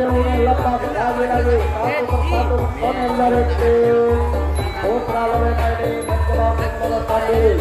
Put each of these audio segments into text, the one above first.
ini lepas lagi-lagi satu persatu personel dari tim Putra Lorena ini mencoba menyelesaikan diri.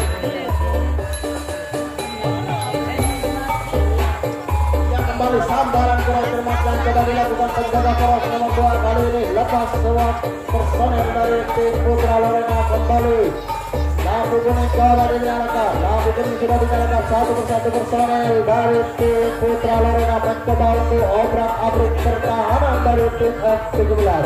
Yang kembali sambaran kurang cermat yang coba dilakukan penjaga poros nomor 2 kali ini lepas semua personel dari tim Putra Lorena kembali. Lampu kuning coba dinyalakan, lampu kuning sudah dinyalakan satu persatu personel dari tim Putra Lorena mencoba untuk obrak-abrik pertahanan dari tim F17.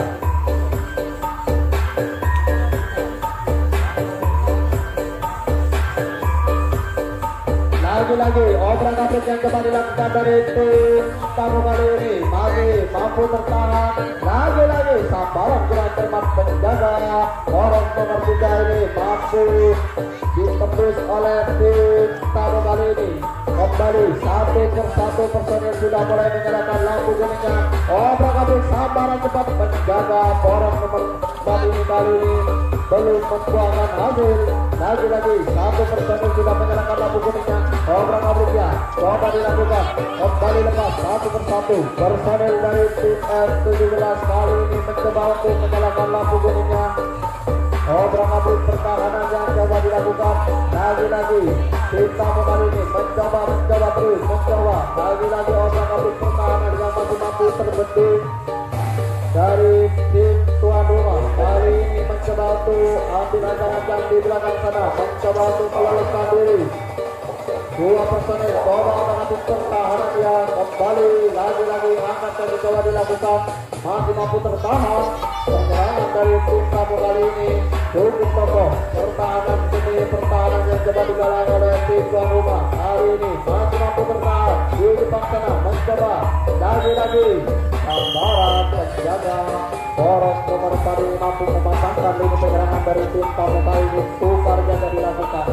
Lagi-lagi obrak-abrik yang coba dilakukan dari tim tamu kali ini masih mampu bertahan. Lagi-lagi sambaran kurang cermat penjaga poros nomor 3 ini mampu ditembus oleh tim tamu kali ini. Kembali satu persatu personil sudah mulai menyalakan lampu kuningnya. Obrak-abrik sambaran cepat penjaga poros nomor 4 ini kali ini belum membuahkan hasil. Lagi-lagi satu personil sudah menyalakan lampu kuningnya. Obrak-abriknya coba dilakukan, kembali lepas satu persatu personel dari tim F17 kali ini mencoba untuk menyalakan lampu kuningnya. Obrak-abrik pertahanan yang coba dilakukan. Lagi-lagi tim tamu kali ini mencoba terus lagi-lagi obrak-abrik pertahanan yang masih mampu terbentuk dari tim tuan rumah. Kali ini mencoba untuk ambil ancang-ancang di belakang sana, mencoba untuk meloloskan diri. Dua personel coba mengambil pertahanan yang kembali lagi-lagi angkat dan coba dilakukan, masih mampu tertahan. Penyerangan dari tim tamu kali ini cukup kokoh. Pertahanan yang coba digalang oleh tim tuan rumah kali ini masih mampu bertahan di depan sana, mencoba lagi-lagi sambaran penjaga poros nomor 4 ini mampu mematangkan lini penyerangan dari tim tamu kali ini. Tukar jaga dilakukan.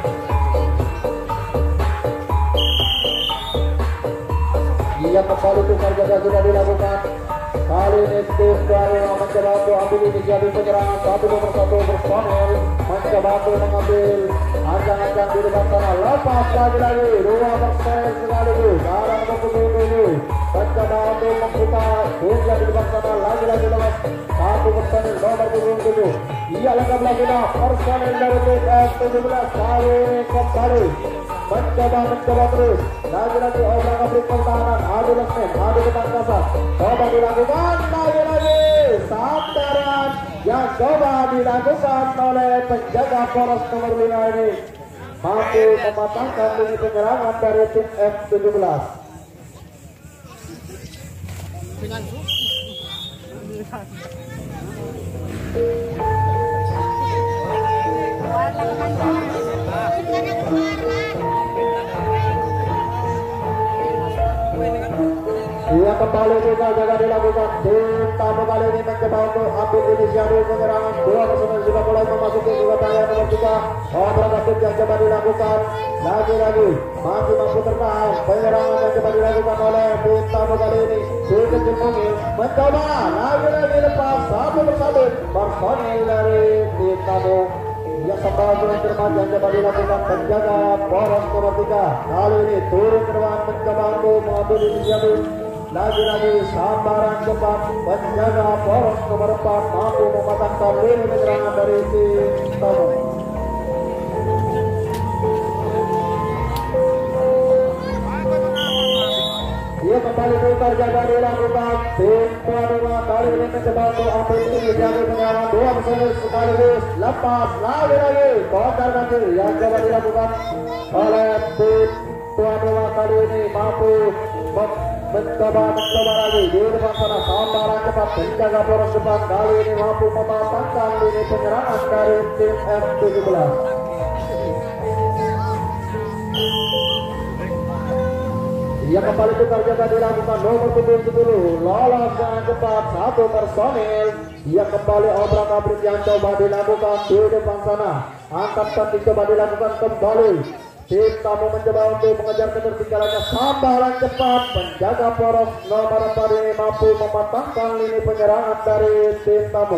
Yang kembali tukar jaga sudah dilakukan. Kali ini tim tuan rumah mencoba untuk ambil inisiatif penyerangan satu persatu personel mencoba untuk mengambil ancang-ancang di depan sana. Lepas lagi-lagi dua personel sekaligus dalam berkumpul ini mencoba untuk membuka dunia di depan sana. Lagi-lagi lepas satu personel nomor 27. Ia lengkap lagi personel dari tim F17 kali ini kembali mencoba terus. Lagi-lagi obrak-abrik pertahanan, adu lesmen, adu depan kasar coba dilakukan. Lagi-lagi sambaran yang coba dilakukan oleh penjaga poros nomor 5 ini mampu mematangkan lini penyerangan dari tim F17. Ia kembali juga jaga dilakukan. Tim tamu kali ini mencoba untuk ambil inisiatif penyerangan. Dua personel sudah mulai memasuki wilayah nomor 3. Obrak-abrik yang coba dilakukan. Lagi-lagi masih mampu tertahan. Penyerangan yang coba dilakukan oleh tim tamu kali ini. Dikecil mungkin mencoba lagi-lagi lepas satu persatu personel dari tim tamu. Yang kembali turun cermat yang coba dilakukan penjaga poros nomor 3 kali ini turun cermat mencoba untuk mengambil inisiatif. Lagi-lagi sambaran cepat penjaga poros nomor 4 mampu mematangkan lini penyerangan dari tim tamu. Ia kembali tukar jaga dilakukan. Tim tuan rumah kali ini mencoba untuk ambil inisiatif penyerangan. Dua personel sekaligus lepas lagi-lagi konter nanti yang coba dilakukan oleh tim tuan rumah kali ini mampu mencoba lagi di depan sana. Sambaran cepat penjaga poros depan kali ini mampu mematangkan lini penyerangan dari tim F17. Ia kembali tukar jaga dilakukan nomor 70 lolos dengan cepat satu personil. Ia kembali obrak-abrik yang coba dilakukan di depan sana. Angkat dan dicoba dilakukan kembali. Tim tamu mencoba untuk mengejar ketertinggalannya. Sambaran cepat penjaga poros nomor 4 ini mampu mematangkan lini penyerangan dari tim tamu.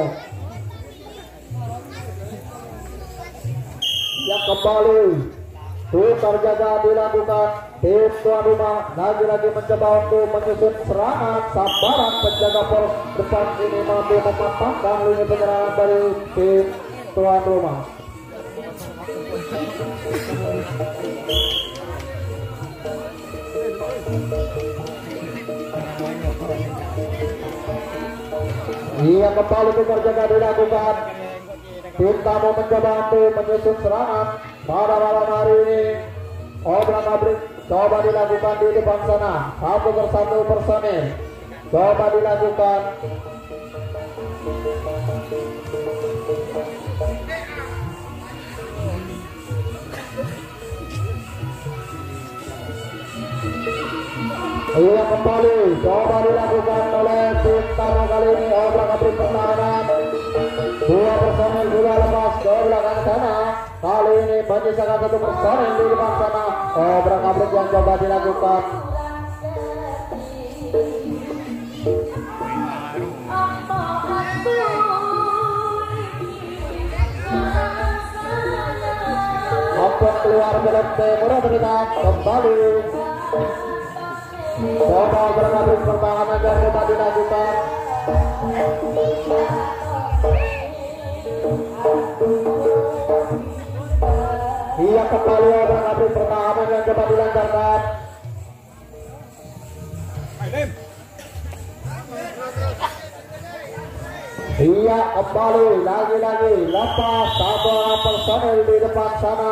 Yang kembali tukar jaga dilakukan. tim tuan rumah lagi-lagi mencoba untuk menyusun serangan. Sambaran penjaga poros depan ini mampu mematangkan lini penyerangan dari tim tuan rumah. Ia kembali mengerjakan dilakukan. Tim tamu mencoba untuk menyusun serangan pada malam hari ini. Obrak-abrik coba dilakukan di depan sana. Satu persatu personil coba dilakukan. Ia kembali coba dilakukan oleh tim tamu kali ini. Obrak-abrik pertahanan. Dua personil sudah lepas ke belakang sana. Kali ini menyisakan satu personil di depan sana. Obrak-abrik yang coba dilakukan. Ampun keluar belum murah berikan kembali. Coba obrak-abrik pertahanan yang coba dilakukan. Ia kembali obrak-abrik pertahanan yang coba dilancarkan. Ia kembali lagi-lagi lepas satu orang personel di depan sana.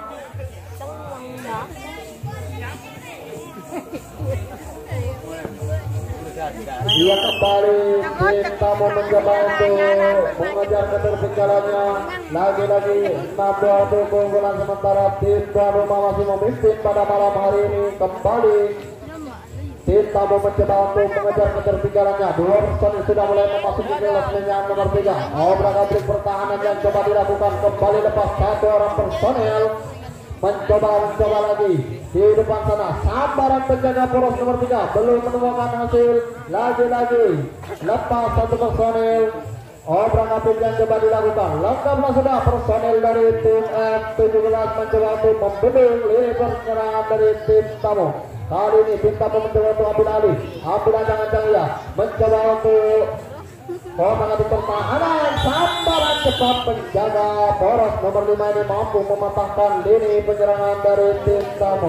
Ia kembali tim tamu mencoba untuk mengejar ketertinggalannya. Lagi-lagi 6-2 keunggulan sementara tim tuan rumah masih memimpin pada malam hari ini. Kembali tim tamu mencoba untuk mengejar ketertinggalannya. Dua personil sudah mulai memasuki kelas linjaan nomor 3. Obrak-abrik pertahanan yang coba dilakukan. Kembali lepas satu orang personil. Mencoba lagi di depan sana. Sambaran penjaga poros nomor 3 belum menemukan hasil. Lagi-lagi lepas satu personil. Obrak-abrik yang coba dilakukan. Lengkaplah sudah personil dari tim F17 mencoba untuk membendung lini penyerangan dari tim tamu. Kali ini tim tamu mencoba untuk ambil alih. Ambil jangan ya. Mencoba untuk mengambil pertahanan. Sambaran cepat penjaga poros nomor 5 ini mampu mematahkan lini penyerangan dari tim tamu.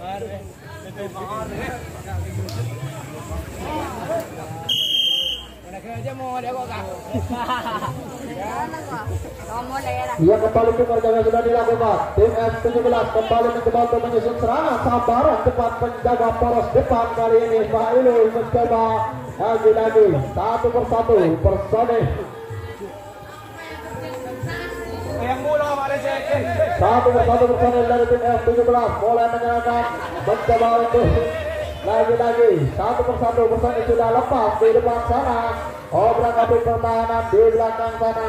Ia kembali ke kerjanya sudah dilakukan. Tim F17 kembali mencoba untuk menyusun serangan. Sambaran cepat penjaga poros depan kali ini. Pak Ilul mencoba lagi-lagi satu persatu personil. Satu persatu personil dari tim F17 mulai menyerahkan. Mencoba untuk lagi-lagi satu persatu personil sudah lepas di depan sana. Obrak-abrik pertahanan di belakang sana.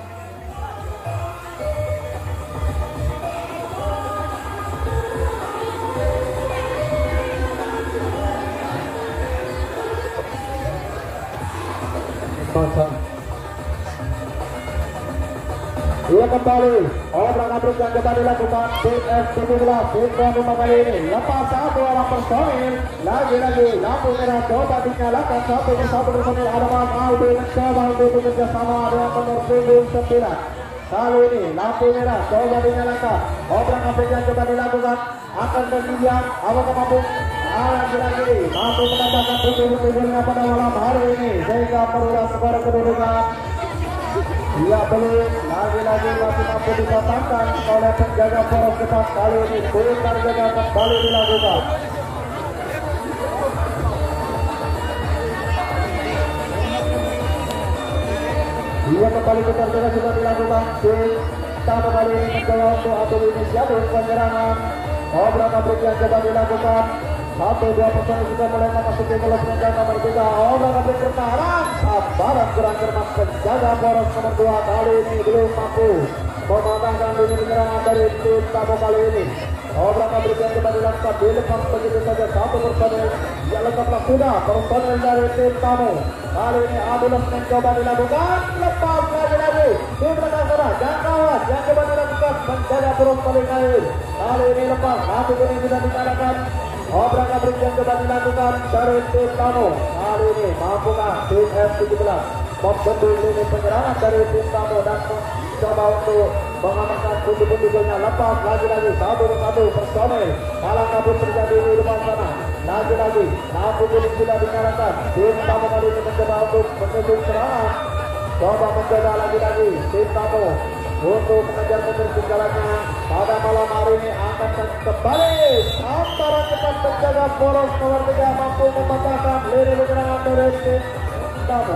Ia kembali obrak-abrik yang coba dilakukan tim F17 tim tuan rumah kali ini. Lepas satu orang personil. Lagi-lagi lampu merah coba dinyalakan. Satu persatu personil. Arman Albi mencoba untuk bekerja sama dengan nomor 9. Kali ini lampu merah coba dinyalakan. Obrak-abrik yang coba dilakukan akan berjuang. Apakah mampu lagi-lagi mampu menambahkan pundi-pundinya pada malam hari ini sehingga merulah skor kedudukan. Ia belum lagi-lagi masih mampu dipatahkan oleh penjaga poros depan. Kali ini putar jaga kembali dilakukan. Ia kembali putar jaga sudah dilakukan. Tamu kali ini mencoba untuk atur inisiatif penyerangan. Obrak-abrik yang coba dilakukan. Satu dua personil sudah mulai memasuki kelas penjaga nomor 3. Obrak-abrik pertahanan. Sambaran kurang cermat penjaga poros nomor 2 kali ini belum mampu mematahkan lini penyerangan dari tim tamu kali ini. Obrak-abrik yang coba dilakukan dilepas begitu saja satu personil. Ya lengkaplah sudah personil dari tim tamu. Kali ini ambulans mencoba dilakukan. Lepas lagi-lagi di belakang sana jangkauan yang coba dilakukan penjaga poros paling akhir. Kali ini lepas satu kuning sudah dinyalakan. Obrak-abrik yang coba dilakukan dari tim tamu. Kali ini mampukah tim F17 membendung lini penyerangan dari tim tamu dan mencoba untuk mengamankan pundi-pundinya. Lepas lagi-lagi satu personel malah kabur terjadi di depan sana. Lagi-lagi lampu kuning sudah dinyalakan. Tim tamu kali ini mencoba untuk menyusun serangan. Coba mencoba lagi-lagi tim tamu untuk mengejar ketertinggalannya. Pada malam hari ini akan kembali antara cepat penjaga poros nomor 3 mampu mematahkan lini penyerangan dari tim tamu.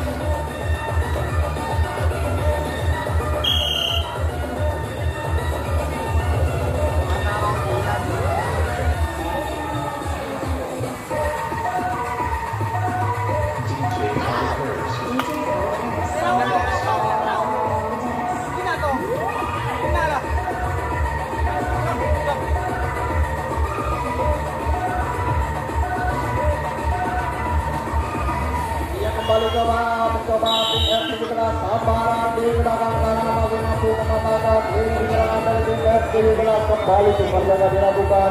Mencoba tim F17 sabaran di belakang sana masih mampu mematahkan lini penyerangan dari tim F17. Kembali super jaga dilakukan.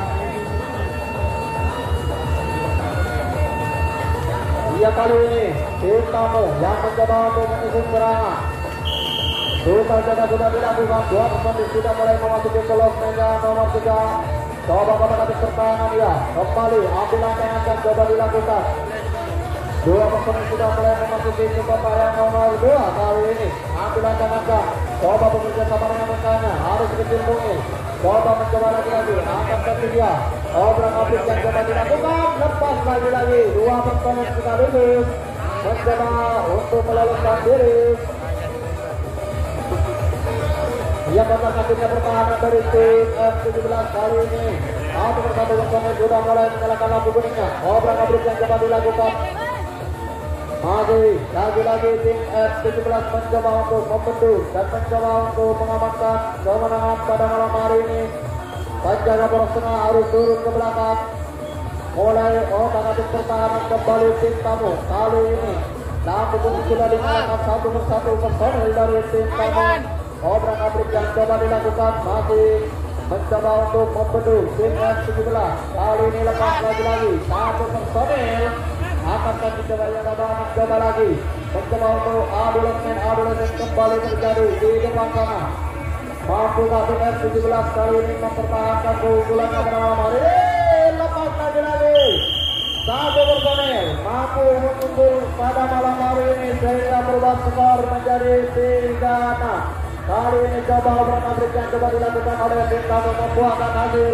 Iya kali ini tim tamu yang mencoba untuk menyusun serangan. Super jaga sudah dilakukan. Dua personil sudah mulai memasuki kelos meja nomor 3. Coba kepada pertahanan dia. Kembali ambil langkah yang coba dilakukan. Dua personil sudah mulai memasuki kota yang nomor 2 kali ini. Ambil langkah-langkah. Coba bekerja sama dengan rekannya. Harus dicilpungi. Coba mencoba lagi-lagi. Angkat kaki dia. Obrak-abrik yang coba dilakukan. Lepas lagi-lagi. Dua personil sudah lulus. Mencoba untuk meloloskan diri. Ia bakal satunya pertahanan dari tim F17 kali ini. Satu persatu personil sudah mulai menyalakan lampu kuningnya. Obrak-abrik yang coba dilakukan. Masih lagi-lagi tim F17 mencoba untuk membendung dan mencoba untuk mengamankan kemenangan pada malam hari ini. Penjaga poros tengah harus turun ke belakang. Mulai otak-atik pertahanan kembali tim tamu. Kali ini lampu kuning sudah dinyalakan satu persatu personil dari tim tamu. Obrak-abrik yang coba dilakukan masih mencoba untuk membendung tim F17. Kali ini lepas lagi-lagi satu personil. Apakah mencoba yang mencoba lagi mencoba untuk adolescent kembali terjadi di depan sana. Mampu tim F17 kali ini mempertahankan keunggulannya pada malam hari ini. Lepas lagi satu personil mampu mengunggul pada malam hari ini sehingga berubah skor menjadi 3-6. Kali ini coba obrak-abrik yang coba dilakukan oleh tim tamu membuahkan hasil.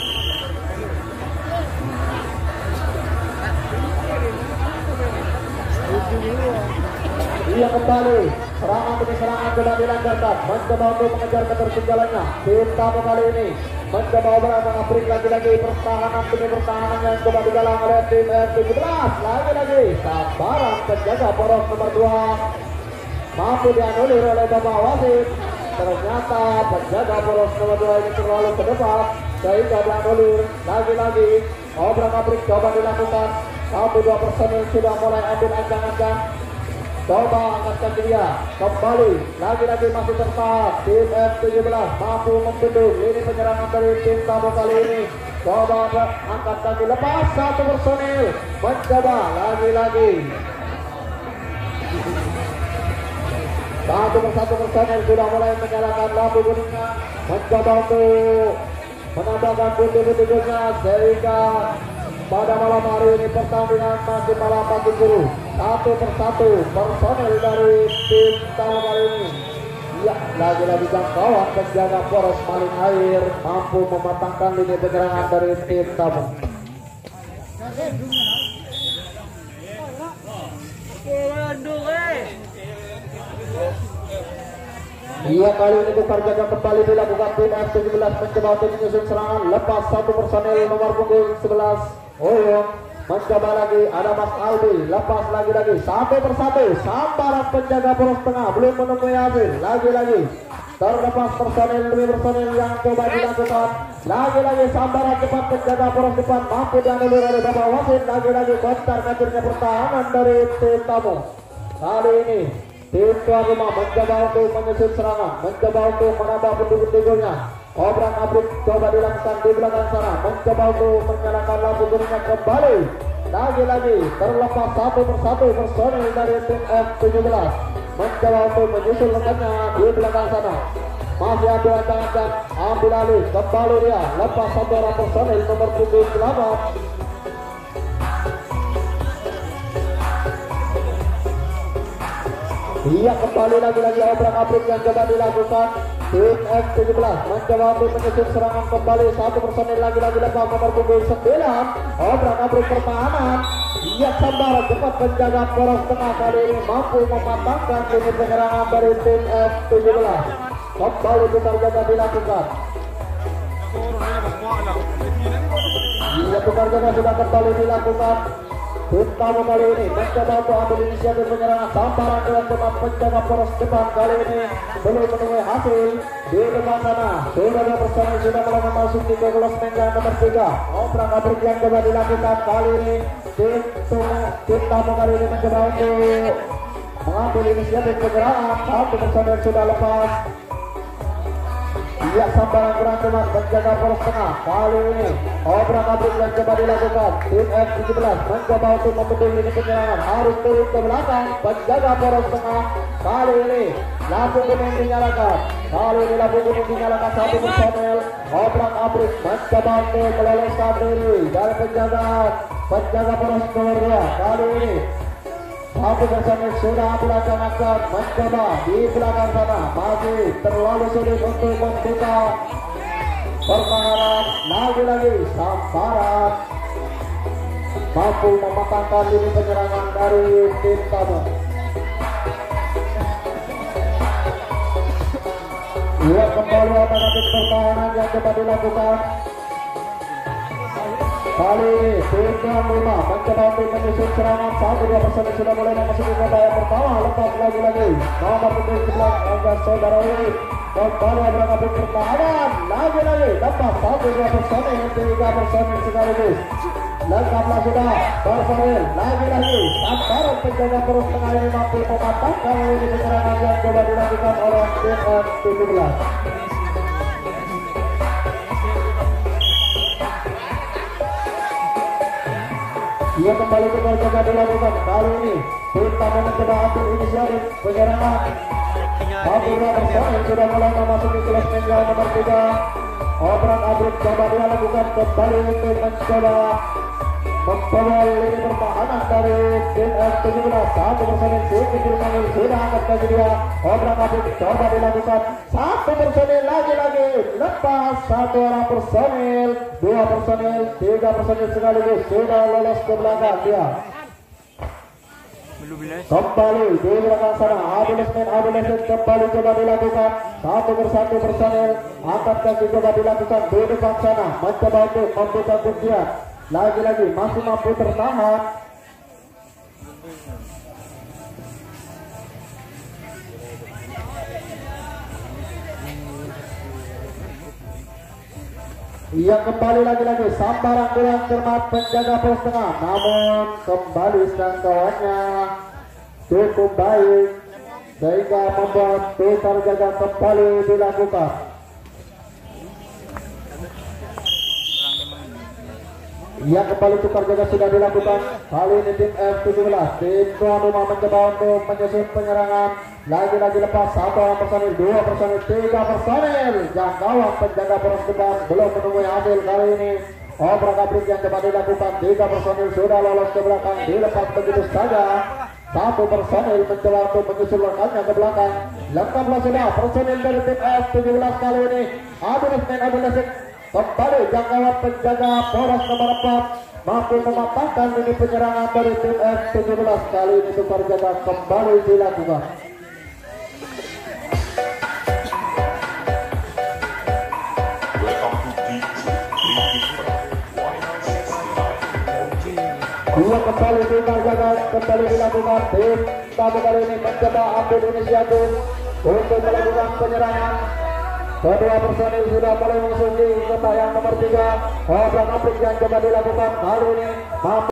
Ia kembali serangan demi serangan coba dilancarkan, mencoba untuk mengejar ketertinggalannya. Tim tamu kali ini mencoba obrak-abrik lagi-lagi pertahanan demi pertahanan yang coba digalang oleh tim F17. Lagi-lagi sabaran penjaga poros nomor 2 mampu dianulir oleh Bapak Wasit. Ternyata penjaga poros nomor 2 ini terlalu ke depan sehingga dianulir. Lagi-lagi obrak-abrik coba dilakukan. 1-2 personil sudah mulai ambil ancang-ancang. Coba angkat kaki dia. Kembali lagi-lagi masih tertahan. Tim F17 mampu membendung lini penyerangan dari tim tamu kali ini. Coba angkat kaki, lepas satu personil. Mencoba lagi-lagi. Satu persatu personil sudah mulai menyalakan lampu kuningnya. Mencoba untuk menambahkan pundi-pundinya sehingga pada malam hari ini pertandingan masih malam bagi guru. Satu persatu personel dari tim tamu kali ini. Ya, lagi-lagi jangkauan penjaga poros maling air mampu mematangkan lini penyerangan dari tim tamu. Iya, kali ini tukar jaga kembali dilakukan tim F17 mencoba untuk menyusun serangan. Lepas satu personel nomor punggung 11 Oyong mencoba lagi, ada Mas Aldi. Lepas lagi-lagi satu persatu sambaran penjaga poros tengah belum menemui hasil. Lagi-lagi terlepas personel demi personel yang coba dilakukan. Lagi-lagi sambaran cepat penjaga poros depan mampu dianulir oleh Bapak Wasit. Lagi-lagi kontar ngacurnya pertahanan dari tim tamu. Kali ini tim tuan rumah mencoba untuk menyusun serangan, mencoba untuk menambah pundi-pundinya. Obrak-abrik coba dilakukan di belakang sana, mencoba untuk menyalakan lampu kuningnya kembali. Lagi-lagi terlepas satu persatu personil dari tim F17 mencoba untuk menyusul rekannya di belakang sana. Masih ambil ancang-ancang, ambil alih, kembali dia lepas satu orang personil nomor 7 selamat. Iya, kembali lagi-lagi obrak-abrik yang coba dilakukan tim F17 mencoba untuk menyusun serangan kembali. Satu personil lagi-lagi lepas nomor punggung 9. Obrak-abrik pertahanan. Iya, sambaran cepat penjaga poros tengah kali ini mampu mematangkan lini penyerangan dari tim F17. Kembali putar jaga dilakukan. Iya, putar jaga sudah kembali dilakukan. Tim tamu kali ini mencoba untuk ambil inisiatif penyerangan. Sambaran dengan cepat penjaga poros depan kali ini belum menemui hasil. Di depan sana sudah dua personil sudah mulai memasuki ke klasmen yang nomor 3. Obrak-abrik yang coba dilakukan kali ini. Tim tamu kali ini mencoba untuk mengambil inisiatif penyerangan. Satu personil sudah lepas. Iya, sambaran kurang cepat penjaga poros tengah kali ini. Obrak-abrik yang coba dilakukan tim F17 mencoba untuk membendung lini penyerangan, harus turun ke belakang penjaga poros tengah kali ini. Lampu kuning dinyalakan, kali ini lampu kuning dinyalakan satu personel. Obrak-abrik mencoba untuk meloloskan diri dari penjaga poros nomor 2 kali ini. Satu personil sudah ambil ancang-ancang mencoba di belakang sana, masih terlalu sulit untuk membuka pertahanan. Lagi-lagi sambaran mampu mematangkan lini penyerangan dari tim tamu. Ia kembali otak-atik pertahanan yang coba dilakukan. Kali ini tim 5 mencoba untuk menyusun serangan. Satu dua personil sudah mulai memasuki babak pertama. Lepas lagi-lagi nomor punggung 11 Anggas Saudara Uri. Kembali obrak-abrik pertahanan. Lagi-lagi lepas satu dua personil, 3 personil sekaligus. Lengkaplah sudah personil. Lagi-lagi sambaran penjaga poros tengah ini mampu mematangkan lini penyerangan yang coba dilakukan oleh tim F17. Ia kembali mencoba dilakukan kali ini. Tim tamu mencoba ambil inisiatif penyerangan. Satu dua personil sudah mulai memasuki klasmen yang nomor 3. Obrak-abrik coba dia lakukan kembali untuk mencoba membawa lini pertahanan dari tim F17. Satu personil sudah angkat kaki dia. Obrak-abrik coba dilakukan. Satu personil lagi-lagi lepas satu orang personil, 2 personil, 3 personil sekaligus sudah lolos ke belakang dia. Kembali di belakang sana adolescent kembali coba dilakukan. Satu persatu personil angkat kaki coba dilakukan di depan sana mencoba untuk membuka kuncian. Lagi-lagi masih mampu tertahan. Ia kembali lagi-lagi sambaran kurang cermat penjaga poros tengah, namun kembali jangkauannya cukup baik sehingga membuat putar jaga kembali dilakukan. Ia kembali tukar jaga sudah dilakukan. Kali ini tim F17 tim tuan rumah mencoba untuk menyusun penyerangan. Lagi-lagi lepas satu orang personil, 2 personil, 3 personil. Jangkauan penjaga poros depan belum menemui hasil kali ini. Obrak-abrik yang coba dilakukan, 3 personil sudah lolos ke belakang, dilepas begitu saja. Satu personil mencoba untuk menyusul rekannya ke belakang. Lengkaplah sudah personil dari tim F17 kali ini. Adolescent kembali jangkauan penjaga poros nomor 4 mampu mematangkan lini penyerangan dari tim F17. Kali ini tukar jaga kembali dilakukan. Dua kembali tukar jaga kembali dilakukan. Tim tamu kali ini mencoba ambil inisiatif untuk melakukan penyerangan. Kedua personil sudah mulai memasuki kotak yang nomor 3. Obrak-abrik yang coba dilakukan kali ini